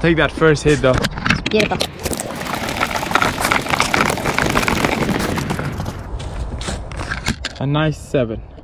take that first hit though. Beautiful. A nice 7.